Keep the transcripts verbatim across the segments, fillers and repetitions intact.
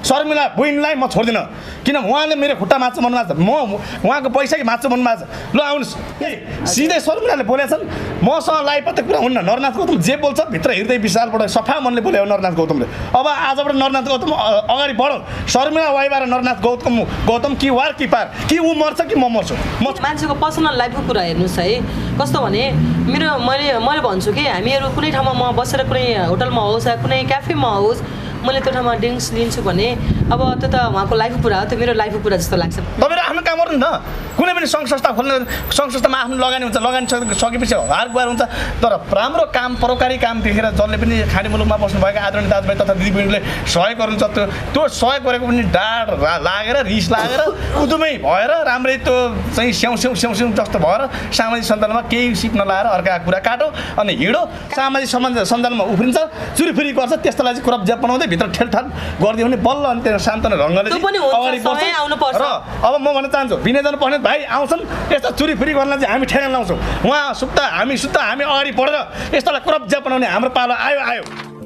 शर्मिला बहिनीलाई म छोड्दिनँ किन उहाँले मेरो खुट्टा माच्छ मन माच्छ म उहाँको पैसा कि माच्छ मन माच्छ ल आउनुहोस् सिधै शर्मिलाले बोलेछन् मसँग लाइभ पत्ता कुरा हुन्न नरनाथ गौतम जे बोल्छ भित्र हृदय विशालबाट सफा मनले बोल्यो नरनाथ गौतमले अब आजबाट नरनाथ गौतम अगाडि बढौँ शर्मिला वाइबाट नरनाथ गौतम गौतम कि वार कि पार कि ऊ मर्छ कि म मर्छु म मान्छेको पर्सनल लाइफको कुरा हेर्नुहोस् है कस्तो भने मेरो मैले मैले भन्छु कि हामीहरू कुनै ठाउँमा म बसेर कुनै होटलमा होस् या कुनै क्याफेमा होस् मैले त्यो ठाउँमा ड्रिङ्क्स लिन्छु भने अब त्यो त उहाँको लाइफको कुरा हो त्यो मेरो लाइफको कुरा जस्तो लाग्छ तपाईँहरू आफ्नो काम गर्नु न कुनै पनि सङ्घ संस्था खोल्ने सङ्घ संस्थामा आफ्नो लगानी हुन्छ लगानी सकेपछि हार गुहार हुन्छ तर राम्रो काम परोपकारी काम देखेर जसले पनि खाडी मुलुकमा बस्नुभएका आदरणीय दाजुभाइ तथा दिदीबहिनीले सहयोग गर्नुहुन्छ त्यो त्यो सहयोग गरेको पनि डाँड लागेर रिस लागेर उदुमै भएर राम्रै त्यो चाहिँ स्याउ स्याउ स्याउ स्याउ जस्तो भएर सामाजिक सञ्जालमा केही सिप नलाएर अर्काको कुरा काटो अनि हिँडो सामाजिक सञ्जालमा उफ्रिन्छ चुरीफुरी गर्छ त्यस्तोलाई चाहिँ क्रप ज्याप बनाउँदै भित्र ठेलठाल गरिदियो भने बल्ल अनि त्यहाँ शान्तन ढङ्गले अगाडि बढ्छ र अब म भन्न चाहन्छु विनयजन पर्ने भाइ आउँछन् यस्तो चुरीफुरी गर्नलाई चाहिँ हामी ठेगान लाउँछौँ उहाँ सुत्दा हामी सुत्दा हामी अगाडि बढेर यस्तोलाई क्रप ज्याप बनाउने हाम्रो पालो आयो आयो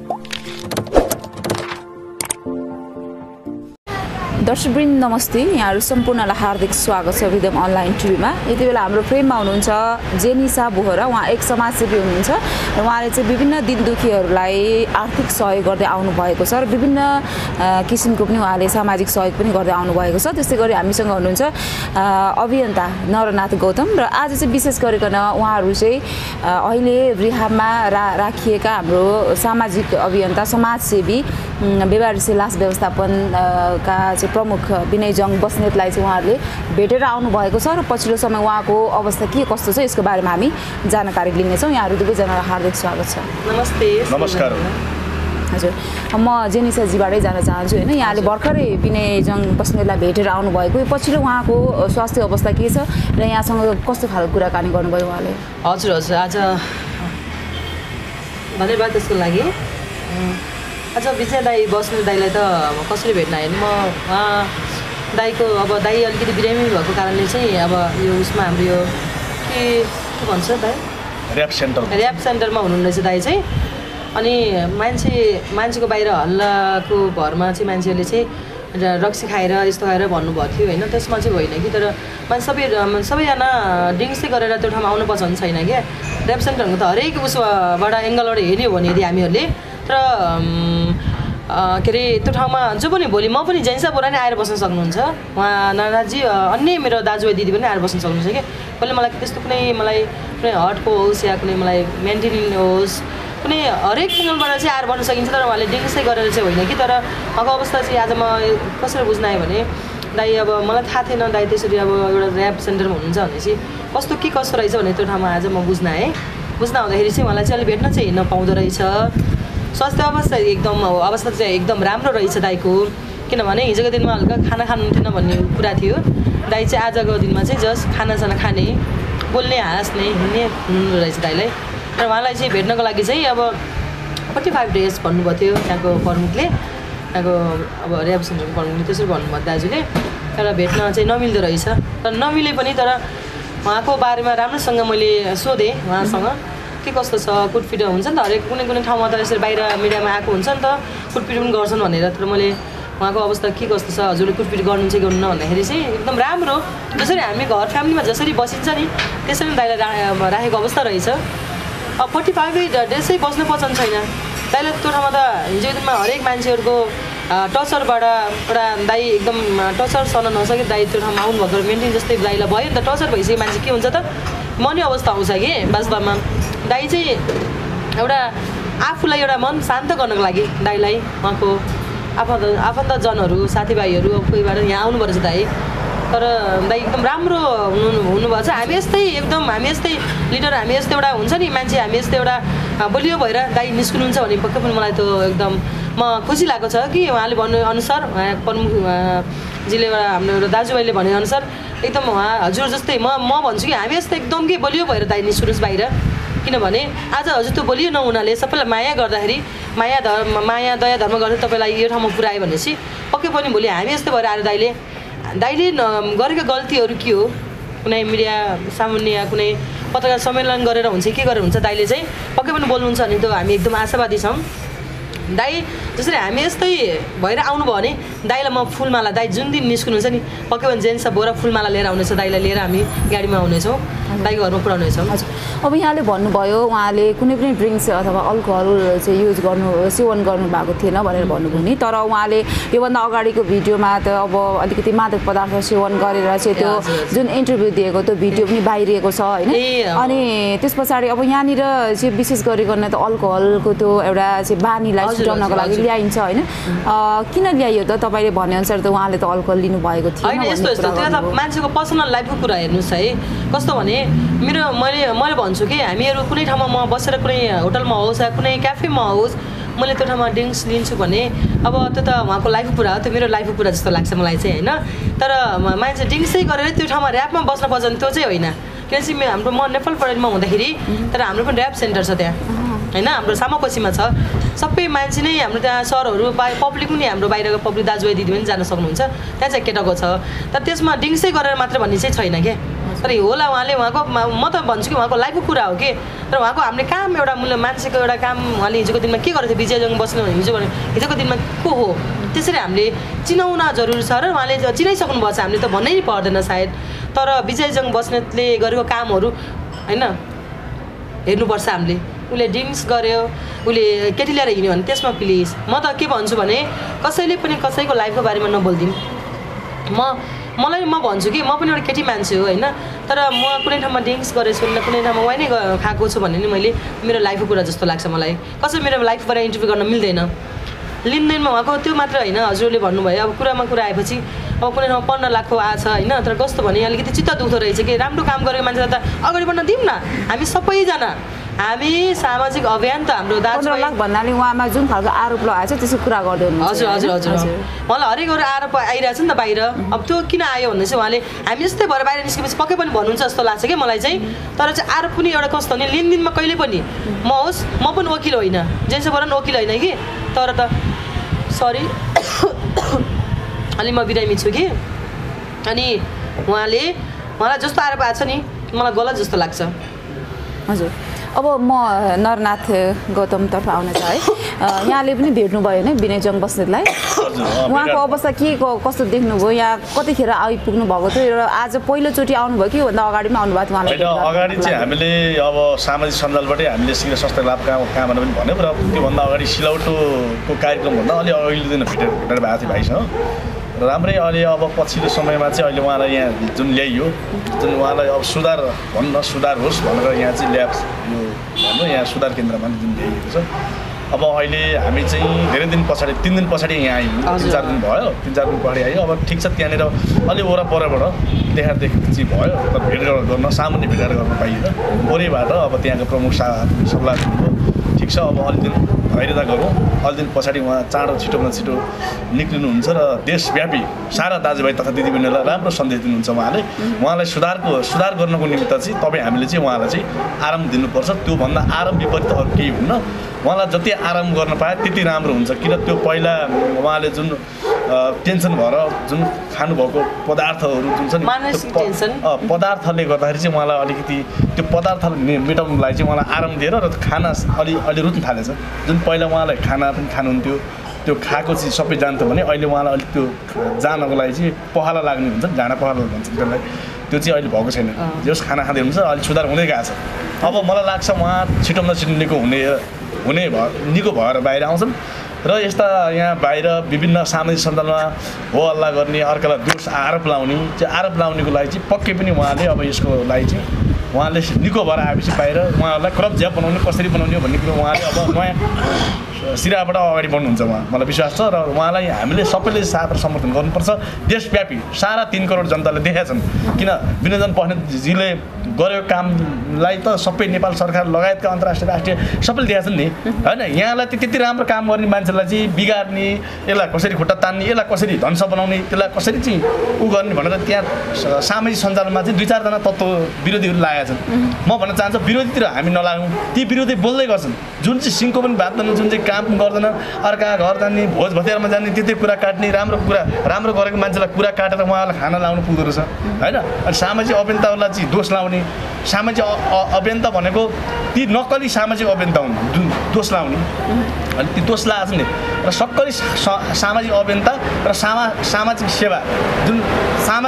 दर्शकवृन्द नमस्ते यहाँहरू सम्पूर्णलाई हार्दिक स्वागत छ रिदम अनलाइन टिभीमा यति बेला हाम्रो फ्रेममा हुनुहुन्छ जेनिसा बोहरा उहाँ एक समाजसेवी हुनुहुन्छ र उहाँले चाहिँ विभिन्न दिनदुखीहरूलाई आर्थिक सहयोग गर्दै आउनुभएको छ र विभिन्न किसिमको पनि उहाँले सामाजिक सहयोग पनि गर्दै आउनुभएको छ त्यस्तै गरी हामीसँग हुनुहुन्छ अभियन्ता नरनाथ गौतम र आज चाहिँ विशेष गरिकन उहाँहरू चाहिँ अहिले रिहाबमा रा राखिएका हाम्रो सामाजिक अभियन्ता समाजसेवी बेवारिसी लास व्यवस्थापनका चाहिँ प्रमुख विनय जङ बस्नेतलाई चाहिँ उहाँहरूले भेटेर आउनुभएको छ र पछिल्लो समय उहाँको अवस्था के कस्तो छ यसको बारेमा हामी जानकारी लिनेछौँ यहाँहरू दुवैजनालाई हार्दिक स्वागत छ नमस्ते नमस्कार हजुर म जेनिसाजीबाटै जान चाहन्छु होइन यहाँले भर्खरै विनय जङ बस्नेतलाई भेटेर आउनुभएको पछिल्लो उहाँको स्वास्थ्य अवस्था के छ र यहाँसँग कस्तो खालको कुराकानी गर्नुभयो उहाँले हजुर हजुर आज धन्यवाद त्यसको लागि अच्छा विजय दाई बस्ने दाईलाई त कसरी भेट्न आएँ म उहाँ दाईको अब दाई अलिकति बिरामी भएको कारणले चाहिँ अब यो उसमा हाम्रो यो के के भन्छ दाई ऱ्याप सेन्टर ऱ्याप सेन्टरमा हुनुहुँदैछ दाई चाहिँ अनि मान्छे मान्छेको बाहिर हल्लाको भरमा चाहिँ मान्छेहरूले चाहिँ रक्सी खाएर यस्तो खाएर भन्नुभएको थियो होइन त्यसमा चाहिँ होइन कि तर मान्छे सबै सबैजना ड्रिङ्क्स चाहिँ गरेर त्यो ठाउँमा आउनु पसन्द छैन क्या ऱ्याप सेन्टरको त हरेक उसबाट एङ्गलबाट हेर्ने हो भने यदि हामीहरूले तर के अरे त्यो ठाउँमा जो पनि भोलि म पनि जेन्सा बोरा नै आएर बस्न सक्नुहुन्छ उहाँ नानाजी अन्य मेरो दाजुभाइ दिदी पनि आएर बस्न सक्नुहुन्छ कि कसले मलाई त्यस्तो कुनै मलाई कुनै हर्टको होस् या कुनै मलाई मेन्टेन होस् कुनै हरेक एङ्गलबाट चाहिँ आएर बस्न सकिन्छ तर उहाँले ड्रिङ्क्सै गरेर चाहिँ होइन कि तर उहाँको अवस्था चाहिँ आज म कसरी बुझ्न आएँ भने दाइ अब मलाई थाहा थिएन दाइ त्यसरी अब एउटा ऱ्याप सेन्टरमा हुनुहुन्छ भनेपछि कस्तो के कस्तो रहेछ भने त्यो ठाउँमा आज म बुझ्न आएँ बुझ्न आउँदाखेरि चाहिँ उहाँलाई चाहिँ अलिक भेट्न चाहिँ हिँड्न पाउँदो रहेछ स्वास्थ्य अवस्था एकदम अवस्था चाहिँ एकदम राम्रो रहेछ दाइको किनभने हिजोको दिनमा हल्का खाना खानु थिएन भन्ने कुरा थियो दाइ चाहिँ आजको दिनमा चाहिँ जस्ट खानासाना खाने बोल्ने हाँस्ने हिँड्ने हुनु रहेछ दाइलाई र उहाँलाई चाहिँ भेट्नको लागि चाहिँ अब फोर्टी फाइभ डेज भन्नुभएको थियो त्यहाँको प्रमुखले त्यहाँको अब ऱ्याप सेन्टरको प्रमुखले त्यसरी भन्नुभयो दाजुले तर भेट्न चाहिँ नमिल्दो रहेछ तर नमिले पनि तर उहाँको बारेमा राम्रोसँग मैले सोधेँ उहाँसँग के कस्तो छ कुटपिट हुन्छ नि त हरेक कुनै कुनै ठाउँमा त यसरी बाहिर मिडियामा आएको हुन्छ नि त कुटपिट पनि गर्छन् भनेर तर मैले उहाँको अवस्था के कस्तो छ हजुरले कुटपिट गर्नु चाहिँ गर्नु भन्दाखेरि चाहिँ एकदम राम्रो जसरी हामी घर फ्यामिलीमा जसरी बसिन्छ नि त्यसरी नै दाइलाई रा राखेको अवस्था रहेछ अब फोर्टी फाइभ डेजै बस्नु पसन्द छैन दाइलाई त्यो ठाउँमा त हिजो दिनमा हरेक मान्छेहरूको टर्चरबाट एउटा दाइ एकदम टर्चर सहन नसके दाइ त्यो ठाउँमा आउनुभएको मेन्टेन जस्तै दाइलाई भयो नि त टर्चर भइसक्यो मान्छे के हुन्छ त मर्ने अवस्था आउँछ कि वास्तवमा दाइ चाहिँ एउटा आफूलाई एउटा मन शान्त गर्नको लागि दाइलाई उहाँको आफन्त आफन्तजनहरू साथीभाइहरू कोहीबाट यहाँ आउनुभएको छ दाइ तर दाइ एकदम राम्रो हुनु हुनुभएको छ हामी यस्तै एकदम हामी यस्तै लिडर हामी यस्तै एउटा हुन्छ नि मान्छे हामी यस्तै एउटा बलियो भएर दाइ निस्किनुहुन्छ भने पक्कै पनि मलाई त एकदम म खुसी लागेको छ कि उहाँले भन्नुअनुसार उहाँ प्रमुखजीले एउटा हाम्रो एउटा दाजुभाइले भनेअनुसार एकदम उहाँ हजुर जस्तै म म भन्छु कि हामी यस्तै एकदम के बलियो भएर दाइ निस्किनुहोस् बाहिर किनभने आज हजुर त्यो बलियो नहुनाले सबैलाई माया गर्दाखेरि माया धर्म माया दया धर्म गर्दै तपाईँलाई यो ठाउँमा पुऱ्यायो भनेपछि पक्कै पनि भोलि हामी यस्तै भएर आएर दाइले दाइले गरेका गल्तीहरू के हो कुनै मिडिया सामान्य कुनै पत्रकार सम्मेलन गरेर हुन्छ के गरेर हुन्छ दाइले चाहिँ पक्कै पनि बोल्नुहुन्छ भने त्यो हामी एकदम आशावादी छौँ दाइ जसरी हामी यस्तै भएर आउनुभयो भने दाइलाई म फुलमाला दाइ जुन दिन निस्कनुहुन्छ नि पक्कै पनि जेन्ट्स बोरा फुलमाला लिएर आउनेछ दाइलाई लिएर हामी गाडीमा आउनेछौँ दाइको घरमा पुऱ्याउनेछौँ। हजुर अब यहाँले भन्नुभयो उहाँले कुनै पनि ड्रिङ्क्स अथवा अल्कोहल चाहिँ युज गर्नु सेवन गर्नु भएको थिएन भनेर भन्नुभयो नि तर उहाँले योभन्दा अगाडिको भिडियोमा त अब अलिकति मादक पदार्थ सेवन गरेर चाहिँ त्यो जुन इन्टरभ्यू दिएको त्यो भिडियो पनि बाहिरिएको छ होइन अनि त्यस पछाडि अब यहाँनिर चाहिँ विशेष गरिकन त अल्कोहलको त्यो एउटा चाहिँ बानीलाई छुटाउनको लागि ल्याइन्छ होइन किन ल्याइयो त तपाईँले भनेअनुसार त उहाँले त अल्कोहल लिनुभएको थिएन यस्तो यस्तो त्यो त मान्छेको पर्सनल लाइफको कुरा हेर्नुहोस् है कस्तो भने मेरो मैले मैले भन्छु कि हामीहरू कुनै ठाउँमा म बसेर कुनै होटलमा होस् या कुनै क्याफेमा होस् मैले त्यो ठाउँमा ड्रिङ्क्स लिन्छु भने अब त्यो त उहाँको लाइफको कुरा हो त्यो मेरो लाइफको कुरा जस्तो लाग्छ मलाई चाहिँ होइन तर मान्छे ड्रिङ्क्सै गरेर त्यो ठाउँमा ऱ्यापमा बस्न पर्छ भने त्यो चाहिँ होइन किनकि हाम्रो म नेपाल परेडमा हुँदाखेरि तर हाम्रो पनि ऱ्याप सेन्टर छ त्यहाँ होइन हाम्रो सामाकोसीमा छ सबै मान्छे नै हाम्रो त्यहाँ सरहरू बा पब्लिक पनि हाम्रो बाहिरको पब्लिक दाजुभाइ दिदी पनि जान सक्नुहुन्छ त्यहाँ चाहिँ केटाको छ तर त्यसमा ड्रिङ्क्सै गरेर मात्र भन्ने चाहिँ छैन क्या तर होला उहाँले उहाँको म त भन्छु कि उहाँको लाइफको कुरा हो कि तर उहाँको हामीले काम एउटा मूल्य मान्छेको एउटा काम उहाँले हिजोको दिनमा के गरेको थियो विजयजङ बस्नु हिजो भने हिजोको दिनमा को हो त्यसरी हामीले चिनाउन जरुरी छ र उहाँले चिनाइसक्नुभएको छ हामीले त भन्नै पर्दैन सायद तर विजयजङ बस्नेतले गरेको कामहरू होइन हेर्नुपर्छ हामीले उसले ड्रिङ्क्स गर्यो उसले केटी ल्याएर हिँड्यो भने त्यसमा प्लिज म त के भन्छु भने कसैले पनि कसैको लाइफको बारेमा नबोलिदिउँ म मलाई म भन्छु कि म पनि एउटा केटी मान्छे हो होइन तर म कुनै ठाउँमा ड्रिङ्क्स गरेछु कुनै ठाउँमा वाइनै खाएको छु भने नि मैले मेरो लाइफको कुरा जस्तो लाग्छ मलाई कसै मेरो लाइफबाट इन्टरभ्यू गर्न मिल्दैन लिनदेनमा उहाँको त्यो मात्र होइन हजुरले भन्नुभयो अब कुरामा कुरा आएपछि अब कुनै ठाउँमा पन्ध्र लाखको आएको छ होइन तर कस्तो भने अलिकति चित्त दुख्दो रहेछ कि राम्रो काम गरेको मान्छेलाई त अगाडि बढ्न दिउँ न हामी सबैजना हामी सामाजिक अभियान त हाम्रो दाजुभाइ लाख भन्नाले उहाँमा जुन खालको आरोप लगाएको छ त्यसको कुरा गर्दै हुनुहुन्छ हजुर हजुर हजुर मलाई हरेक एउटा आरोप आइरहेछ नि त बाहिर अब त्यो किन आयो भन्ने चाहिँ उहाँले हामी यस्तै भएर बाहिर निस्केपछि पक्कै पनि भन्नुहुन्छ जस्तो लाग्छ कि मलाई चाहिँ तर चाहिँ आरोप पनि एउटा कस्तो भने लेनदेनमा कहिले पनि म होस् म पनि वकिल होइन जेसबाट पनि वकिल होइन कि तर त सरी अलि म बिरामी छु कि अनि उहाँले मलाई जस्तो आरोप आएको छ नि मलाई गलत जस्तो लाग्छ हजुर अब म नरनाथ गौतमतर्फ आउन चाहे यहाँले पनि भेट्नुभयो होइन विनयजङ बस्नेतलाई उहाँको अवस्था के कस्तो देख्नुभयो यहाँ कतिखेर आइपुग्नु भएको थियो र आज पहिलोचोटि आउनुभयो कि भन्दा अगाडि पनि आउनुभएको थियो उहाँलाई अगाडि चाहिँ हामीले अब सामाजिक सञ्जालबाटै हामीले सिक्न स्वास्थ्य लाभ कहाँ कहाँ भनेर पनि भन्यौँ र त्योभन्दा अगाडि सिलौटोको कार्यक्रमभन्दा अलि अघिल्लो दिन भेटेर भेटेर भएको थियो भाइसँग राम्रै अहिले अब पछिल्लो समयमा चाहिँ अहिले उहाँलाई यहाँ जुन ल्याइयो जुन उहाँलाई अब सुधार भन्न सुधार होस् भनेर यहाँ चाहिँ ल्याब यो भनौँ यहाँ सुधार केन्द्रमा जुन ल्याइएको छ अब अहिले हामी चाहिँ धेरै दिन पछाडि तिन दिन पछाडि यहाँ आयौँ तिन चार दिन भयो तिन चार दिन पछाडि आयो अब ठिक छ त्यहाँनिर अलि वरपरबाट देखादेखि चाहिँ भयो तर भेटघाट गर्न सामान्य भेटघाट गर्न पाइएन वरैबाट अब त्यहाँको प्रमुख सा सल्लाह ठिक छ अब अलि दिन धैर्यता गरौँ अलि दिन पछाडि उहाँ चाँडो छिटोभन्दा छिटो निक्लिनुहुन्छ र देशव्यापी सारा दाजुभाइ तथा दिदीबहिनीलाई राम्रो सन्देश दिनुहुन्छ उहाँले उहाँलाई सुधारको सुधार गर्नको निमित्त चाहिँ तपाईँ हामीले चाहिँ उहाँलाई चाहिँ आराम दिनुपर्छ त्योभन्दा आराम विपरीत अरू केही हुन्न उहाँलाई जति आराम गर्न पाए त्यति राम्रो हुन्छ किन त्यो पहिला उहाँले जुन टेन्सन भएर जुन खानुभएको पदार्थहरू जुन छ नि पदार्थले गर्दाखेरि चाहिँ उहाँलाई अलिकति त्यो पदार्थले मेटाउनुलाई चाहिँ उहाँलाई आराम दिएर र खाना अलि अलि रुच्न थालेछ जुन पहिला उहाँलाई खाना पनि खानुहुन्थ्यो त्यो खाएको चिज सबै जान्थ्यो भने अहिले उहाँलाई अलिक त्यो जानको लागि चाहिँ पखाला लाग्ने हुन्छ झाडा पखाला भन्छ त्यसलाई त्यो चाहिँ अहिले भएको छैन जस खाना खाँदै हुन्छ अलिक सुधार हुँदै गएको छ अब मलाई लाग्छ उहाँ छिटोभन्दा छिटो निको हुने हुने भयो निको भएर बाहिर आउँछन् र यस्ता यहाँ बाहिर विभिन्न सामाजिक सञ्जालमा हो हल्ला गर्ने अर्कालाई दोष आरोप लाउने त्यो आरोप लाउनेको लागि चाहिँ पक्कै पनि उहाँले अब यसको लागि चाहिँ उहाँले निको भएर आएपछि बाहिर उहाँहरूलाई करप्ट ज्याप बनाउने कसरी बनाउने भन्ने कुरो उहाँले अब नयाँ सिराबाट अगाडि बढ्नुहुन्छ उहाँ मलाई विश्वास छ र उहाँलाई हामीले सबैले साथ र समर्थन गर्नुपर्छ देशव्यापी सारा तिन करोड जनताले देखेका छन् किन विनोदन बस्नेतजीले गरेको कामलाई त सबै नेपाल सरकार लगायतका अन्तर्राष्ट्रिय राष्ट्रिय सबैले देखेका छन् नि होइन यहाँलाई त्यति राम्रो काम गर्ने मान्छेलाई चाहिँ बिगार्ने यसलाई कसरी खुट्टा तान्ने यसलाई कसरी ध्वंस बनाउने त्यसलाई कसरी चाहिँ ऊ गर्ने भनेर त्यहाँ सामाजिक सञ्जालमा चाहिँ दुई चारजना तत्त्व विरोधीहरू लागेका छन् म भन्न चाहन्छु विरोधीतिर हामी नलागौँ ती विरोधी बोल्दै गर्छन् जुन चाहिँ सिङ्को पनि बाँध्दैन जुन चाहिँ काम गर्दैन अर्का घर जाने भोज भतेरमा जाने त्यतै कुरा काट्ने राम्रो कुरा राम्रो गरेको मान्छेलाई कुरा काटेर उहाँलाई खाना लाउनु पुग्दो रहेछ होइन अनि सामाजिक अभियन्ताहरूलाई चाहिँ दोष लाउने सामाजिक अभियन्ता भनेको ती नक्कली सामाजिक अभियन्ता हुन् जुन दोष लाउने अनि ती दोष लागेको छ नि र सक्कली सामाजिक अभियन्ता र सामा सामाजिक सेवा जुन सामा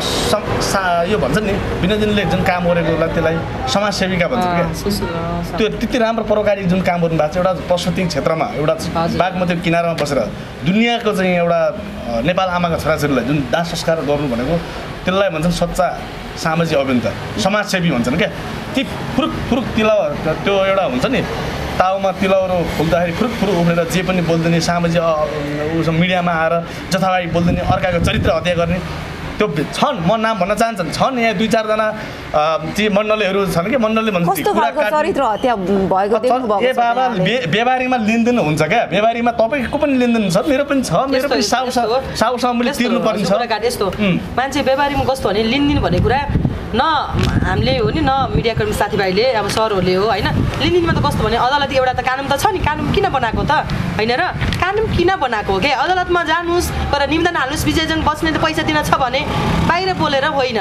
यो भन्छ नि विनोदनले जुन काम गरेकोलाई त्यसलाई समाजसेविका भन्छ क्या त्यो त्यति राम्रो परोपकारी जुन काम गर्नुभएको छ एउटा प्रसुति क्षेत्रमा एउटा बागमती किनारमा बसेर दुनियाँको चाहिँ एउटा नेपाल आमाको छोराछोरीलाई जुन दाह संस्कार गर्नु भनेको त्यसलाई भन्छन् सच्चा सामाजिक अभियन्ता समाजसेवी भन्छन् क्या ती फुरुक फुरुक तिला त्यो एउटा हुन्छ नि ताउमा तिलौरो फुल्दाखेरि फुरुक फुरुक उफ्रेर जे पनि बोल्दैन सामाजिक उस मिडियामा आएर जथाभावी बोल्दैन अर्काको चरित्र हत्या गर्ने त्यो छन् म नाम भन्न चाहन्छन् छन् यहाँ दुई चारजना ती मण्डलीहरू छन् कि मण्डलले भन्छ चरित्र हत्या भएको ए बाबा व्यवहारिकमा लेनदेन हुन्छ क्या व्यवहारिकमा तपाईँको पनि लेनदेन छ मेरो पनि छ मेरो पनि साउ साउसँग मैले तिर्नु पर्ने छ यस्तो मान्छे व्यवहारिकमा कस्तो भने लेनदेन भन्ने कुरा न हामीले हो नि न मिडियाकर्मी साथीभाइले अब सरहरूले हो होइन लेनदेनमा त कस्तो भने अदालत एउटा त कानुन त छ नि कानुन किन बनाएको त होइन र कानुन किन बनाएको हो क्या अदालतमा जानुहोस् तर निवेदन हाल्नुहोस् विजयजन बस्ने त पैसा दिन छ भने बाहिर बोलेर होइन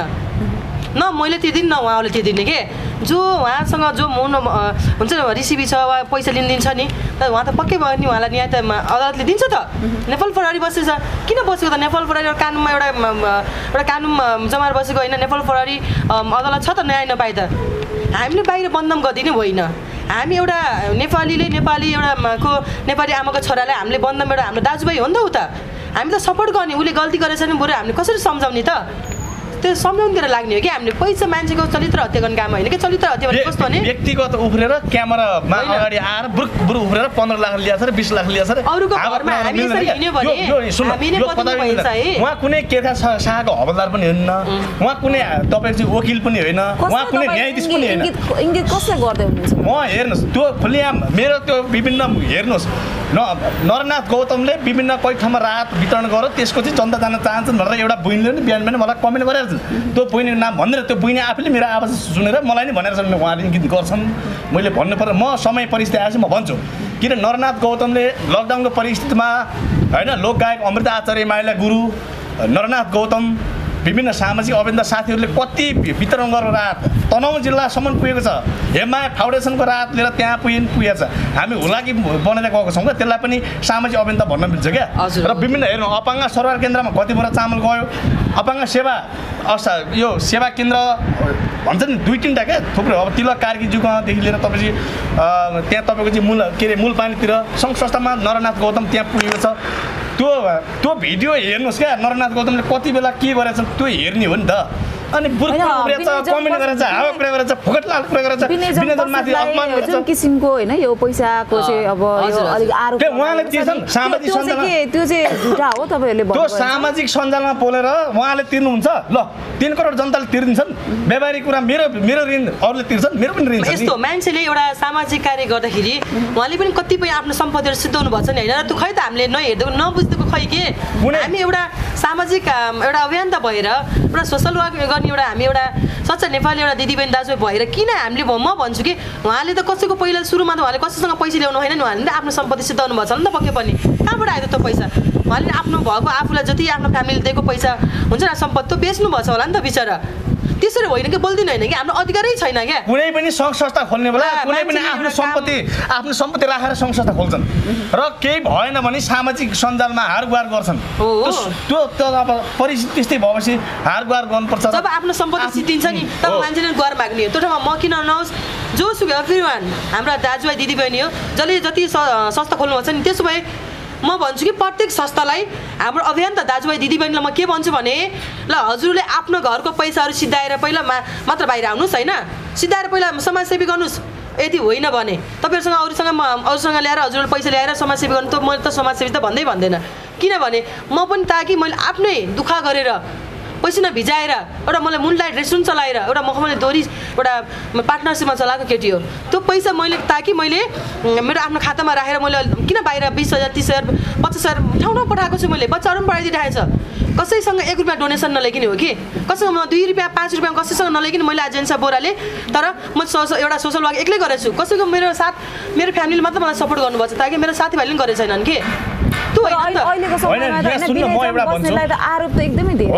न मैले तिर्दिनँ न उहाँले तिर्दिने के जो उहाँसँग जो मुन हुन्छ नि रिसिभी छ वा पैसा लिन दिन्छ नि त उहाँ त पक्कै भयो नि उहाँलाई न्याय त अदालतले दिन्छ त नेपाल प्रहरी बसेछ किन बसेको त नेपाल प्रहरी कानुनमा एउटा एउटा कानुनमा जमाएर बसेको होइन नेपाल प्रहरी अदालत छ त न्याय नपाए त हामीले बाहिर बन्दम गरिदिने होइन हामी एउटा नेपालीले नेपाली एउटा को नेपाली आमाको छोरालाई हामीले बन्दम एउटा हाम्रो दाजुभाइ हो नि त उ त हामी त सपोर्ट गर्ने उसले गल्ती गरेछ भने बरु हामीले कसरी सम्झाउने त त्यो सम्झाउनुतिर लाग्ने हो कि हामीले पैसा मान्छेको चरित्र हत्या गर्ने काम होइन कि चरित्र हत्या भने कस्तो भने व्यक्तिगत उफ्रेर क्यामेरामा अगाडि आएर बुरुक बुरुक उफ्रेर पन्ध्र लाख लिएको छ र बिस लाख लिएको छ र अरूको घरमा हामी यसरी हिँड्यो भने हामी नै पतन भइन्छ है उहाँ कुनै केरखा शाहको हवलदार पनि होइन उहाँ कुनै तपाईँको चाहिँ वकिल पनि होइन उहाँ कुनै न्यायाधीश पनि होइन इङ्गित कसले गर्दै हुनुहुन्छ म हेर्नुहोस् त्यो खुलिआम मेरो त्यो विभिन्न हेर्नुहोस् न नरनाथ गौतमले विभिन्न कोही ठाउँमा राहत वितरण गरेर त्यसको चाहिँ जनता जान चाहन्छन् भनेर एउटा बहिनीले पनि बिहान बिहान मलाई कमेन्ट गरेर त्यो बहिनीको नाम भनेर त्यो बहिनी आफैले मेरो आवाज सुनेर मलाई नै भनेर उहाँले इङ्गित गर्छन् मैले भन्नु पर्यो म समय परिस्थिति आएपछि म भन्छु किन नरनाथ गौतमले लकडाउनको परिस्थितिमा होइन लोकगायक अमृता आचार्य माइला गुरु नरनाथ गौतम विभिन्न सामाजिक अभियन्ता साथीहरूले कति वितरण गरेर राहत तनहुँ जिल्लासम्म पुगेको छ हेमाया फाउन्डेसनको राहत लिएर त्यहाँ पुगि पुगेको छ हामी हुलाकी बनाएर गएको छौँ क्या त्यसलाई पनि सामाजिक अभियन्ता भन्न मिल्छ क्या र विभिन्न हेर्नु अपाङ्ग सरकार केन्द्रमा कति बोरा चामल गयो अपाङ्ग सेवा अवस्था यो सेवा केन्द्र भन्छ नि दुई तिनवटा क्या थुप्रै अब तिलक कार्कीज्यूकोदेखि लिएर तपाईँ त्यहाँ तपाईँको चाहिँ मूल के अरे मूल पानीतिर सङ्घ संस्थामा नरनाथ गौतम त्यहाँ पुगेको छ त्यो त्यो भिडियो हेर्नुहोस् क्या नरनाथ गौतमले कति बेला के गरेछ त्यो हेर्ने हो नि त अनि बुर्ख गरेछ कमेन्ट गरेछ हावा कुरा गरेछ फुकट लाल कुरा गरेछ विनोदनमाथि अपमान गरेछ जुन किसिमको होइन यो पैसाको चाहिँ अब यो अलिक आरोप त्यो उहाँले तिर्छन् सामाजिक सञ्जालमा त्यो चाहिँ झुटा हो तपाईँहरूले त्यो सामाजिक सञ्जालमा बोलेर उहाँले तिर्नुहुन्छ ल तीन करोड जनताले तिर्दिन्छन् व्यापारिक कुरा मेरो मेरो ऋण अरूले तिर्छन् मेरो पनि ऋण छ यस्तो मान्छेले एउटा सामाजिक कार्य गर्दाखेरि उहाँले पनि कतिपय आफ्नो सम्पत्तिहरू सिद्धाउनु भएको छ नि होइन त्यो खै त हामीले नहेर्दै नबुझ्दैको खै के हामी एउटा सामाजिक एउटा अभियन्ता भएर एउटा सोसल वर्क गर्ने एउटा हामी एउटा सच्चा नेपाली एउटा दिदीबहिनी दाजुभाइ भएर किन हामीले म भन्छु कि उहाँले त कसैको पहिला सुरुमा त उहाँले कसैसँग पैसा ल्याउनु होइन नि उहाँले त आफ्नो सम्पत्ति सिद्धाउनु भएको छ नि त पक्कै पनि कहाँबाट आयो त पैसा उहाँले आफ्नो भएको आफूलाई जति आफ्नो फ्यामिलीले दिएको पैसा हुन्छ न सम्पत्ति त बेच्नु भएको छ होला नि त बिचरा त्यसरी होइन कि बोल्दिन होइन कि हाम्रो अधिकारै छैन क्या कुनै पनि सङ्घ संस्था खोल्ने बेला कुनै पनि आफ्नो सम्पत्ति आफ्नो सम्पत्ति राखेर सङ्घ संस्था खोल्छन् र केही भएन भने सामाजिक सञ्जालमा हारगुहार गर्छन् त्यो त्यो अब परिस्थिति त्यस्तै भएपछि हारगुहार गर्नुपर्छ जब आफ्नो सम्पत्ति सिद्धिन्छ नि तब मान्छेले गुहार माग्ने हो त्यो ठाउँमा म किन नहोस् जोसुकै एभ्रिवान हाम्रा दाजुभाइ दिदीबहिनी हो जसले जति संस्था खोल्नुहुन्छ नि त्यसो भए म भन्छु कि प्रत्येक संस्थालाई हाम्रो अभियन्ता दाजुभाइ दिदीबहिनीलाई म के भन्छु भने ल हजुरले आफ्नो घरको पैसाहरू सिद्धाएर पहिला मा मात्र बाहिर आउनुहोस् होइन सिद्धाएर पहिला समाजसेवी गर्नुहोस् यदि होइन भने तपाईँहरूसँग अरूसँग अरूसँग ल्याएर हजुरले पैसा ल्याएर समाजसेवी गर्नु त मैले त समाजसेवी त भन्दै भन्दैन किनभने म पनि ताकि मैले आफ्नै दुःख गरेर पैसा नभिजाएर एउटा मलाई मुनलाइट रेस्टुरेन्ट चलाएर एउटा मखमली दोरी एउटा पार्टनरसिपमा चलाएको केटी हो त्यो पैसा मैले ताकि मैले मेरो आफ्नो खातामा राखेर मैले किन बाहिर बिस हजार तिस हजार पचास हजार ठाउँ ठाउँ पठाएको छु मैले बच्चाहरू पनि पढाइदिइरहेको छ कसैसँग एक रुपियाँ डोनेसन नल्याइकिने हो कि कसैसँग म दुई रुपियाँ पाँच रुपियाँ कसैसँग नल्याइकिने मैले आज जेन्सा बोराले तर म एउटा सोसल वर्क एक्लै गरेको छु कसैको मेरो साथ मेरो फ्यामिलीले मात्र मलाई सपोर्ट गर्नुभएको छ ताकि मेरो साथीभाइले पनि गरेको छैनन् कि अहिलेको समयमा त होइन आरोप त एकदमै धेरै होइन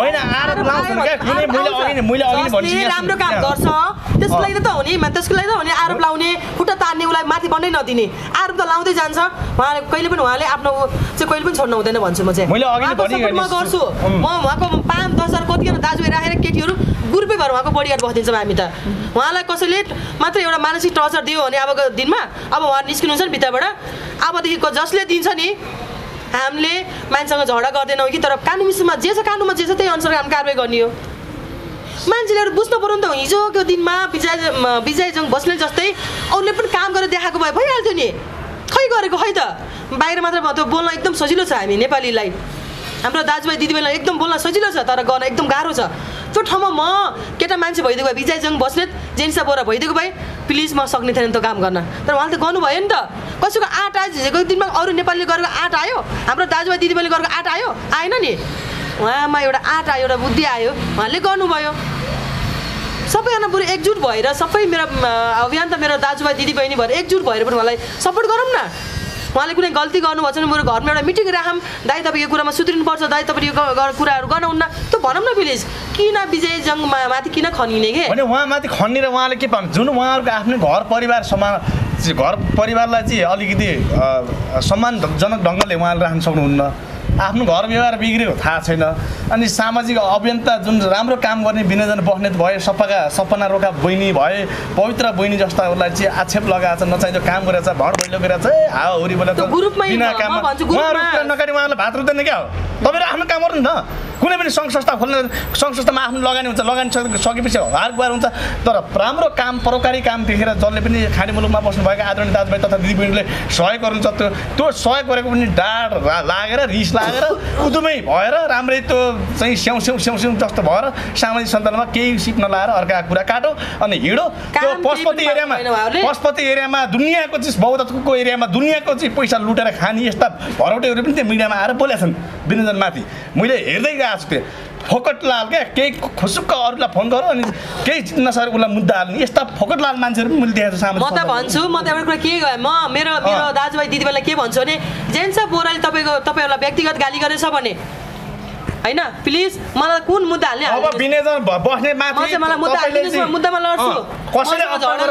आरोप लाउँछन् क्या कुनै मैले अघि नै मैले अघि नै जसले भनिसकेँ राम्रो काम गर्छ त्यसको लागि त हो नि त्यसको लागि त हो नि आरोप लाउने खुट्टा तान्ने उसलाई माथि बन्नै नदिने आरोप त लाउँदै जान्छ उहाँले कहिले पनि उहाँले आफ्नो चाहिँ कहिले पनि छोड्नु हुँदैन भन्छु म चाहिँ मैले अघि नै उहाँको support म गर्छु म उहाँको पाँच दस हजार कतिजना दाजुभाइ राखेर केटीहरू ग्रुपै भएर उहाँको बडीगार्ड बसिदिन्छौँ हामी त उहाँलाई कसैले मात्र एउटा मानसिक टर्चर दियो भने अबको दिनमा अब उहाँ निस्किनुहुन्छ नि भित्रबाट अबदेखिको जसले दिन्छ नि हामीले मान्छेसँग झगडा गर्दैनौँ कि तर कानुन विषयमा जे छ कानुनमा जे छ त्यही अनुसार हामी कारवाही गर्ने हो मान्छेले बुझ्नु पऱ्यो नि त हिजोको दिनमा विजय विजयजङ बस्ने जस्तै अरूले पनि काम गरेर देखाएको भए भइहाल्थ्यो नि खै गरेको खै त बाहिर मात्र त्यो बोल्न एकदम सजिलो छ हामी नेपालीलाई हाम्रो दाजुभाइ दिदीबहिनीलाई एकदम बोल्न सजिलो छ तर गर्न एकदम गाह्रो छ त्यो ठाउँमा म केटा मान्छे भइदिएको भए विजयजङ बस्नेत जेनिसा बोरा भइदिएको भए प्लिज म सक्ने थिएन त्यो काम गर्न तर उहाँले त गर्नुभयो नि त कसैको आँट आयो हिजोको दिनमा अरू नेपालीले गरेको आँट आयो हाम्रो दाजुभाइ दिदीबहिनीले गरेको आँट आयो आएन नि उहाँमा एउटा आँट आयो एउटा बुद्धि आयो उहाँले गर्नुभयो सबैजना बरु एकजुट भएर सबै मेरो अभियान त मेरो दाजुभाइ दिदीबहिनी भएर एकजुट भएर पनि उहाँलाई सपोर्ट गरौँ न उहाँले कुनै गल्ती गर्नुभएको छ भने मेरो घरमा एउटा मिटिङ राखौँ दाइ तपाईँ यो कुरामा सुध्रिनुपर्छ दाइ तपाईँ यो कुराहरू गर्नुहुन्न त्यो भनौँ न प्लिज किन विजयजङ माथि किन खनिने के भने उहाँमाथि खनिएर उहाँले के पाउनु जुन उहाँहरूको आफ्नो घर परिवार समान घर परिवारलाई चाहिँ अलिकति सम्मानजनक ढङ्गले उहाँले राख्न सक्नुहुन्न आफ्नो घर व्यवहार बिग्रेको थाहा छैन अनि सामाजिक अभियन्ता जुन राम्रो काम गर्ने विनोदन बस्नेत भए सपका सपना रोका बहिनी भए पवित्र बहिनी जस्ताहरूलाई चाहिँ आक्षेप लगाएको छ नचाहिँदो काम गरेको छ भड भैलो गरेको छ ए हावा हुरी बोलेको बिना काममा उहाँहरू नगरी उहाँलाई भात रुँदैन क्या हो तपाईँहरू आफ्नो काम गर्नु न कुनै पनि सङ्घ संस्था खोल्ने सङ्घ संस्थामा आफ्नो लगानी हुन्छ लगानी सकेपछि हार गुहार हुन्छ तर राम्रो काम परोपकारी काम देखेर जसले पनि खाडी मुलुकमा बस्नुभएका आदरणीय दाजुभाइ तथा दिदीबहिनीले सहयोग गर्नुहुन्छ त्यो त्यो सहयोग गरेको पनि डाँड लागेर रिस लागेर उदुमै भएर राम्रै त्यो चाहिँ स्याउ स्याउ स्याउ स्याउ जस्तो भएर सामाजिक सञ्जालमा केही सिक नलाएर अर्का कुरा काटो अनि हिँडो त्यो पशुपति एरियामा पशुपति एरियामा दुनियाँको चाहिँ बौद्धको एरियामा दुनियाँको चाहिँ पैसा लुटेर खाने यस्ता भरौटेहरू पनि त्यो मिडियामा आएर बोलेका छन् विनोदनमाथि मैले हेर्दै गएको छु त्यो फोकटलाल क्या केही खुसुक्क अरूलाई फोन गर अनि केही नसकेर उसलाई मुद्दा हाल्ने यस्ता फोकटलाल मान्छेहरू पनि मैले देखेको छु सामाजिक म त भन्छु म त एउटा कुरा के म मेरो मेरो दाजुभाइ दिदीबहिनीलाई के भन्छु भने जेन्सा बोराले तपाईँको तपाईँहरूलाई व्यक्तिगत गाली गरेछ भने हैन प्लिज मलाई कुन मुद्दा हाल्ने अब विनोदन बस्ने माथि मलाई मुद्दा हाल्दिनुस् म मुद्दामा लड्छु कसैले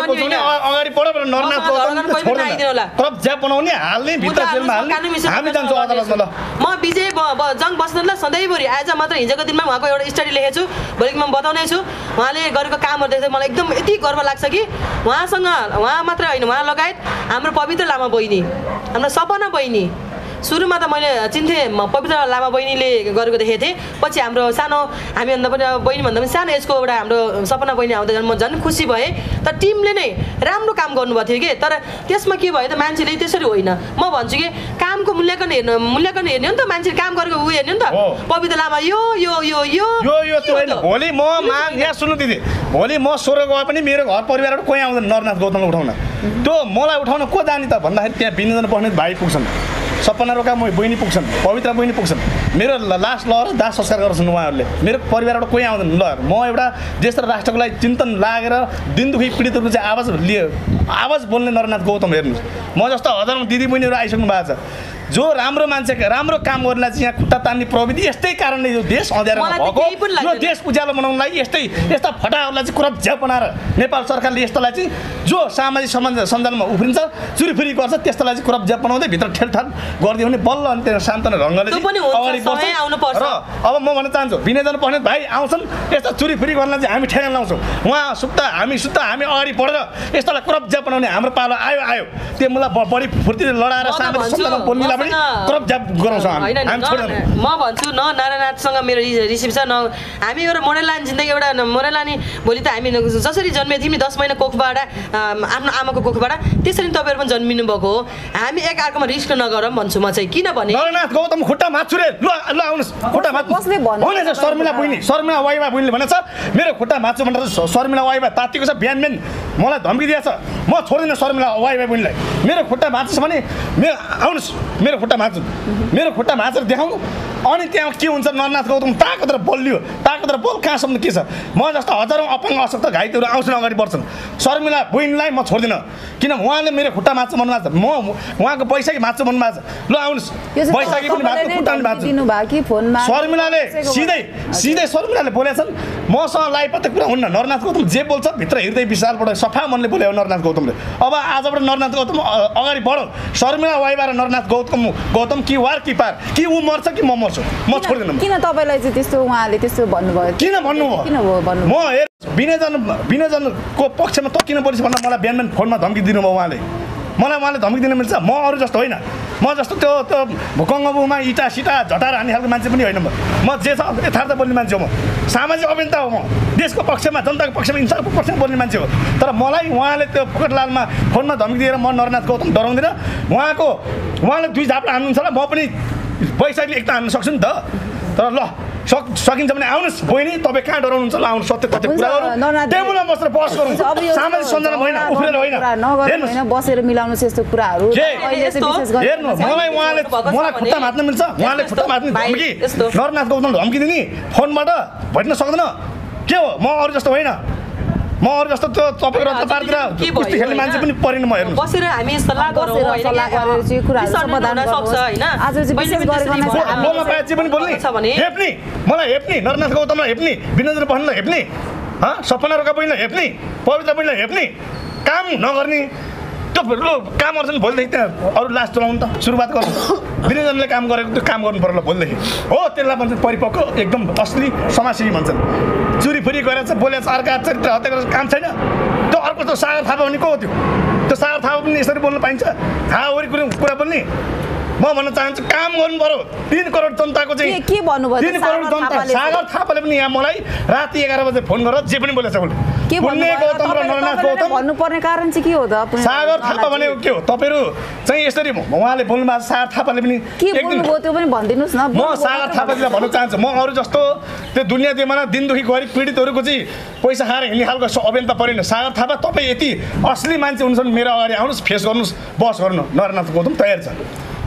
अगाडि बढो भनेर नरनाथ गौतम छोड्दैन होला कप ज्याप बनाउने हाल्ने भित्र जेलमा हाल्ने हामी जान्छौँ अदालतमा ल म विजय जङ बस्नेतलाई सधैँभरि आज मात्र हिजोको दिनमा उहाँको एउटा स्टडी लेखेको छु भोलिको म बताउने छु उहाँले गरेको कामहरू देख्दा मलाई एकदम यति गर्व लाग्छ कि उहाँसँग उहाँ मात्र होइन उहाँ लगायत हाम्रो पवित्र लामा बहिनी हाम्रो सपना बहिनी सुरुमा त मैले चिन्थेँ पवित्र लामा बहिनीले गरेको देखेको थिएँ पछि हाम्रो सानो हामीभन्दा पनि बहिनी भन्दा पनि सानो यसको एउटा हाम्रो सपना बहिनी आउँदा झन् म झन् खुसी भएँ तर टिमले नै राम्रो काम गर्नुभएको थियो कि तर त्यसमा के भयो त मान्छेले त्यसरी होइन म भन्छु कि कामको मूल्याङ्कन हेर्नु मूल्याङ्कन हेर्ने हो नि त मान्छेले काम गरेको ऊ हेर्ने नि त पवित्र लामा यो यो यो यो यो यो त्यो होइन भोलि म मा यहाँ सुन्नु दिदी भोलि म स्वर्ग गए पनि मेरो घर परिवारबाट कोही आउँदैन नरनाथ गौतम उठाउन त्यो मलाई उठाउन को जाने त भन्दाखेरि त्यहाँ विनोदन बस्ने भाइ पुग्छन् सपना रोका म बहिनी पुग्छन् पवित्र बहिनी पुग्छन् मेरो लास्ट लगेर दाह संस्कार गर्छन् उहाँहरूले मेरो परिवारबाट कोही आउँदैन ल म एउटा देश र राष्ट्रको लागि चिन्तन लागेर दिन दुखी पीडितहरूको चाहिँ आवाज लियो आवाज बोल्ने नरनाथ गौतम हेर्नुहोस् म जस्तो हजारौँ दिदी बहिनीहरू आइसक्नु भएको छ जो राम्रो मान्छे राम्रो काम गर्नलाई चाहिँ यहाँ खुट्टा तान्ने प्रविधि यस्तै कारणले यो देश अँध्यारोमा भएको यो देश उज्यालो बनाउनलाई यस्तै यस्ता फटाहरूलाई चाहिँ कुरप झ्याप बनाएर नेपाल सरकारले यस्तोलाई चाहिँ जो सामाजिक सञ्जालमा उफ्रिन्छ चुरीफुरी गर्छ त्यस्तोलाई चाहिँ कुरप झ्याप बनाउँदै भित्र ठेलठाल गरिदियो भने बल्ल अनि त्यो शान्तन ढङ्गले अगाडि बढ्छ र अब म भन्न चाहन्छु विनोदन बस्नेत भाइ आउँछन् यस्ता चुरीफुरी गर्न चाहिँ हामी ठेगान लाउँछौँ उहाँ सुत्ता हामी सुत्ता हामी अगाडि बढेर यस्तोलाई कुरप झ्याप बनाउने हाम्रो पालो आयो आयो त्यो मलाई बढी फुर्तीले लडाएर सामाजिक सञ्जालमा बोल्नेलाई म भन्छु न नारायणनाथसँग मेरो रिसिभ छ न हामी एउटा मोडेलानी जिन्दगी एउटा मोडेलानी भोलि त हामी जसरी जन्मेको थियौँ नि दस महिना कोखबाट आफ्नो आमाको कोखबाट त्यसरी तपाईँहरू पनि जन्मिनु भएको हो हामी एक अर्कोमा रिस्क नगरौँ भन्छु म चाहिँ किनभने नारायणनाथ गौतम खुट्टा मात्छु रे ल ल आउनुहोस् खुट्टा मात्छु होइन शर्मिला बहिनी शर्मिला वाइबा बहिनीले भनेको छ मेरो खुट्टा मात्छु भनेर शर्मिला वाइबा तातिएको छ बिहान बिहान मलाई धम्की दिएको छ म छोड्दिनँ शर्मिला वाइबा बहिनीलाई मेरो खुट्टा मात्छु छ भने मेरो आउनुहोस् मेरो खुट्टा भाँच्नु मेरो खुट्टा भाँचेर देखाउनु अनि त्यहाँ के हुन्छ नरनाथ गौतम ताको तर बलियो ताको तर बोल कहाँसम्म के छ म जस्तो हजारौँ अपाङ्ग अशक्त घाइतेहरू आउँछन् अगाडि बढ्छन् शर्मिला बहिनीलाई म छोड्दिनँ किन उहाँले मेरो खुट्टा भाँच्नु भन्नुभएको छ म उहाँको बैशाखी भाँच्छु भन्नुभएको छ ल आउनुहोस् बैशाखी पनि भाँच्छु खुट्टा पनि भाँच्छु शर्मिलाले सिधै सिधै शर्मिलाले बोलेछन् मसँग लाइपत्ता कुरा हुन्न नरनाथ गौतम जे बोल्छ भित्र हृदय विशालबाट सफा मनले बोल्यो नरनाथ गौतमले अब आजबाट नरनाथ गौतम अगाडि बढो शर्मिला वाइबाट नरनाथ गौतम गौतम कि वार कि पार कि ऊ मर्छ कि म मर्छु म छोड्दिनँ किन तपाईँलाई चाहिँ त्यस्तो उहाँले त्यस्तो भन्नुभयो किन भन्नुभयो किन भन्नु म हेर विनयजन विनयजनको पक्षमा त किन बोलिस् भन्दा मलाई बिहान बिहान फोनमा धम्की दिनुभयो उहाँले मलाई उहाँले धम्की दिन मिल्छ म अरू जस्तो होइन म जस्तो त्यो त्यो भूकङ्गबुमा इटा सिटा झटाएर हान्ने खालको मान्छे पनि होइन म म जे छ यथार्थ बोल्ने मान्छे हो म सामाजिक अभियन्ता हो म देशको पक्षमा जनताको पक्षमा इन्साफको पक्षमा बोल्ने मान्छे हो तर मलाई उहाँले त्यो फुकटलालमा फोनमा धम्की दिएर म नरनाथ गौतम डराउँदिनँ उहाँको उहाँले दुई झापडा हान्नुहुन्छ ल म पनि बैशाखीले एकता हान्न सक्छु नि त तर ल सक सकिन्छ भने आउनुहोस् बहिनी तपाईँ कहाँ डराउनुहुन्छ ल आउनु सत्य तथ्य कुरा गरौँ टेबलमा बसेर बहस गरौँ सामाजिक सञ्जाल होइन उफ्रेर होइन बसेर मिलाउनु चाहिँ यस्तो कुराहरू हेर्नु मलाई उहाँले मलाई खुट्टा भाँच्न मिल्छ उहाँले खुट्टा भाँच्ने धम्की नरनाथ गौतम धम्की दिने फोनबाट भेट्न सक्दैन के हो म अरू जस्तो होइन म अरू जस्तो त्यो तपाईँको रत्न पार्तिर कुस्ती खेल्ने मान्छे पनि परिन म हेर्नु बसेर हामी सल्लाह गरौँ सल्लाह गरेर चाहिँ कुराहरू समाधान सक्छ हैन आज चाहिँ विशेष गरेर बोल्न पाए चाहिँ पनि बोल्ने हेप्ने मलाई हेप्ने नरनाथ गौतमलाई हेप्ने विनोद बहनलाई हेप्ने ह सपना रोका बहिनीलाई हेप्ने पवित्र बहिनीलाई हेप्ने काम नगर्ने त्यो कामहरू चाहिँ भोलिदेखि त्यहाँ अरू लास चलाउनु त सुरुवात गर्नु विनोदनले काम गरेको त्यो काम गर्नु पर्यो भोलिदेखि हो त्यसलाई भन्छ परिपक्व एकदम असली समाजसेवी भन्छन् चुरी फुरी गरेर चाहिँ बोलेर अर्का चरित्र हत्या गरेर काम छैन त्यो अर्को त्यो सागर थापा भने को हो त्यो त्यो सागर थापा पनि यसरी बोल्नु पाइन्छ थाहा वरिपरि कुरा बोल्ने म भन्न चाहन्छु काम गर्नु पर्यो तीन करोड जनताको चाहिँ के भन्नुभयो तीन करोड जनता सागर थापाले पनि यहाँ मलाई राति एघार बजे फोन गरेर जे पनि बोलेछ उसले के भन्नुपर्ने कारण चाहिँ के हो त सागर थापा भनेको के हो तपाईँहरू चाहिँ यसरी उहाँले बोल्नु भएको सागर थापाले पनि के बोल्नुभयो त्यो पनि भनिदिनुहोस् न म सागर थापाजीलाई भन्न चाहन्छु म अरू जस्तो त्यो दुनियाँ दिमागमा दिन दुखी गरिब पीडितहरूको चाहिँ पैसा खाएर हिँड्ने खालको अभियन्ता परेन सागर थापा तपाईँ यति असली मान्छे हुनुहुन्छ मेरो अगाडि आउनुहोस् फेस गर्नुहोस् बस गर्नु नरनाथ गौतम तयार छ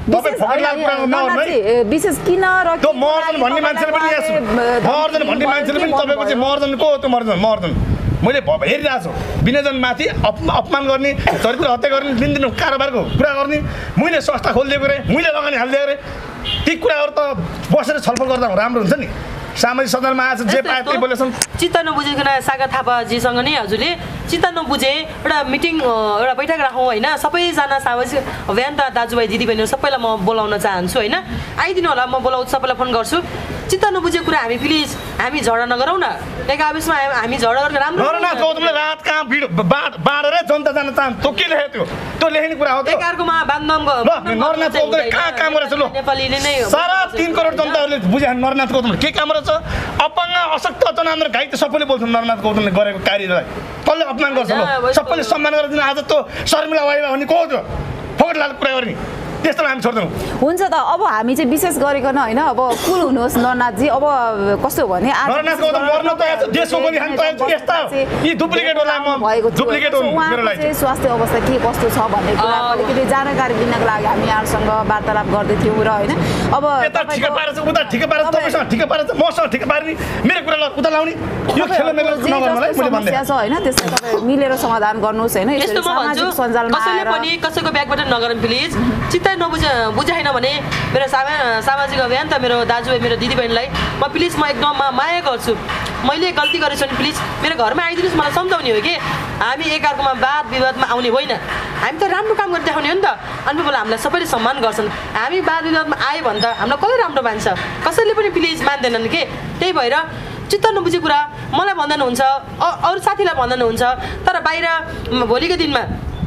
विशेष किन र त्यो महर्जन भन्ने मान्छेले पनि महर्जन भन्ने मान्छेले पनि तपाईँको चाहिँ महर्जन को त्यो महर्जन महर्जन मैले हेरिरहेको छु विनयजनमाथि अपमान गर्ने चरित्र हत्या गर्ने दिनदिन कारोबारको कुरा गर्ने मैले संस्था खोलिदिएको रे मैले लगानी हालिदिएको रे ती कुराहरू त बसेर छलफल गर्दा राम्रो हुन्छ नि सामाजिक सञ्जालमा आज जे पाए त्यही बोलेछन् चित्त नबुझेको सागर थापाजीसँग नै हजुरले चित्त नबुझे एउटा मिटिङ एउटा बैठक राखौँ होइन सबैजना सामाजिक अभियन्ता दाजुभाइ दिदीबहिनीहरू सबैलाई म बोलाउन चाहन्छु होइन आइदिनु होला म बोलाउँछु सबैलाई फोन गर्छु चित्त नबुझेको कुरा हामी प्लिज हामी झगडा नगरौँ न एक आवेशमा हामी झगडा गर्ने राम्रो नरनाथ गौतमले रात कहाँ भिड बाँडेर जनता जान चाहन्छ त्यो के लेखेको थियो त्यो लेख्ने कुरा हो एकार्कोमा बान्धम नरनाथ गौतमले कहाँ काम गरेछ ल नेपालीले नै सारा तीन करोड जनताहरूले बुझे नरनाथ गौतमले के काम गरेछ अपाङ्ग अशक्त अचनान्द्र घाइते सबैले बोल्छन् नरनाथ गौतमले गरेको कार्यलाई कसले अपमान गर्छ ल सबैले सम्मान गरेर दिन आज त्यो शर्मिला वाइवा भन्ने को हो त्यो फोकटलाल कुरा गर्ने त्यस्तो हामी छोड्दैनौँ हुन्छ त अब हामी चाहिँ विशेष गरिकन होइन अब कुल हुनुहोस् नरनाथजी अब कस्तो भने नरनाथ गौतम मर्न तयार छ देशको गोली खान तयार छ यस्ता यी डुप्लिकेट होला म डुप्लिकेट हो मेरो लागि चाहिँ स्वास्थ्य अवस्था के कस्तो छ भन्ने कुरा अलिकति जानकारी दिनको लागि हामी यहाँसँग वार्तालाप गर्दै थियौँ र होइन अब यता ठिक पारेछ उता ठिक पारेछ तपाईँसँग ठिक पारेछ मसँग ठिक पार्ने मेरो कुरालाई उता लाउने यो खेल मेरो नगर्नलाई मैले भन्दै समस्या छ होइन त्यसलाई तपाईँ मिलेर समाधान गर्नुहोस् होइन यस्तो म भन्छु कसैले पनि कसैको ब्यागबाट नगरौँ प्लिज चित्त नबुझ बुझाएन भने मेरो सामा सामाजिक अभियन्ता मेरो दाजुभाइ मेरो दिदीबहिनीलाई म प्लिज म एकदम माया गर्छु मैले गल्ती गरेछु भने प्लिज मेरो घरमा आइदिनुहोस् मलाई सम्झाउने हो कि हामी एकअर्कोमा वाद विवादमा आउने होइन हामी त राम्रो काम गरेर देखाउने हो नि त अनि बेला हामीलाई सबैले सम्मान गर्छन् हामी वाद विवादमा आयो भने त हामीलाई कसले राम्रो मान्छ कसैले पनि प्लिज मान्दैनन् कि त्यही भएर चित्त नबुझेको कुरा मलाई भन्दैन हुन्छ अरू साथीलाई भन्दैन हुन्छ तर बाहिर भोलिको दिनमा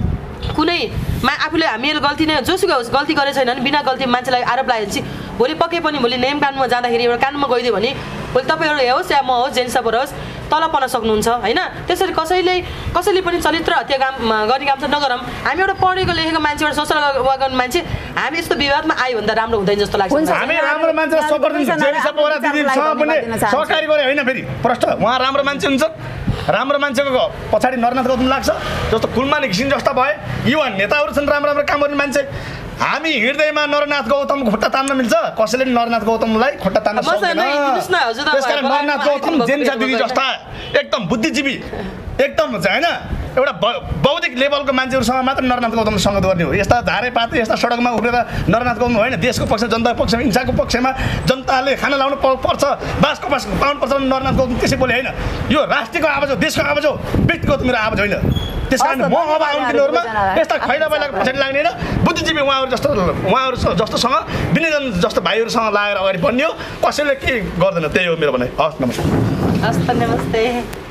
कुनै मा आफूले हामीहरू गल्ती नै जोसुकै होस् गल्ती गरेको छैन भने बिना गल्ती मान्छेलाई आरोप लागेपछि भोलि पक्कै पनि भोलि नियम कानुनमा जाँदाखेरि एउटा कानुनमा गइदियो भने भोलि तपाईँहरू होस् या म होस् जेन्सपर होस् तल पर्न सक्नुहुन्छ होइन त्यसरी कसैले कसैले पनि चरित्र हत्या काम गर्ने काम चाहिँ नगरौँ हामी एउटा पढेको लेखेको मान्छे एउटा सोसल वर्क गर्ने मान्छे हामी यस्तो विवादमा आयो भने त राम्रो हुँदैन जस्तो लाग्छ हामी राम्रो मान्छेलाई सपोर्ट दिन्छौँ जेनिसा बोरा दिदीसँग पनि सहकारी गरे होइन फेरि प्रश्न उहाँ राम्रो मान्छे हुन्छ राम्रो मान्छेको पछाडि नरनाथ गौतम लाग्छ जस्तो कुलमान घिसिङ जस्ता भए युवा नेताहरू छन् राम्रो राम्रो काम गर्ने मान्छे हामी हिँड्दैमा नरनाथ गौतम खुट्टा तान्न मिल्छ कसैले पनि नरनाथ गौतमलाई खुट्टा तान्न मसँग सक्दैन नै हिँड्नुहोस् न, हजुर तपाईँ त्यसकारण बगानमा नरनाथ गौतम आइदिनु जेनिसा भएको दिदी होइन। जस्ता एकदम बुद्धिजीवी एकदम होइन एउटा ब- बौद्धिक लेभलको मान्छेहरूसँग मात्र नरनाथ गौतम सङ्गत गर्ने हो। यस्ता झारेपाते यस्ता सडकमा उठेर नरनाथ गौतम होइन, देशको पक्ष जनताको पक्षमा हिंसाको पक्षमा जनताले खाना लाउनु प- पर्छ बासको बास पाउनु पर्छ भने नरनाथ गौतम त्यसै बोले होइन। यो राष्ट्रको आवाज हो, देशको आवाज हो, व्यक्तिगत मेरो आवाज होइन। त्यस कारण म अब आउने दिनहरूमा यस्ता खैला बैलाको पछाडि लाग्ने होइन, बुद्धिजीवी उहाँहरू जस्तो उहाँहरू जस्तोसँग विनयजन जस्तो भाइहरूसँग लागेर अगाडि बढ्ने हो। कसैले के गर्दैन, त्यही हो मेरो भनाइ। हस् नमस्कार। हस् त नमस्ते।